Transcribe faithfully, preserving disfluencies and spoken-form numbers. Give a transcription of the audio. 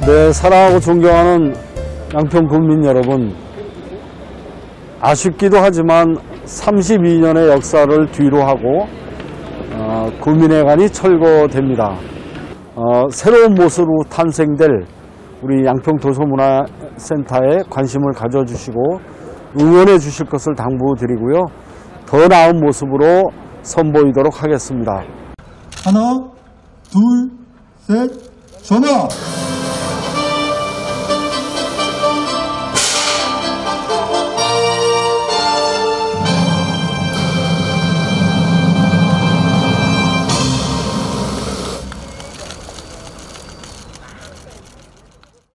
네, 사랑하고 존경하는 양평 국민 여러분, 아쉽기도 하지만 삼십이 년의 역사를 뒤로 하고 어, 국민회관이 철거됩니다. 어, 새로운 모습으로 탄생될 우리 양평 도서문화센터에 관심을 가져주시고 응원해 주실 것을 당부드리고요. 더 나은 모습으로 선보이도록 하겠습니다. 하나, 둘, 셋, 전화!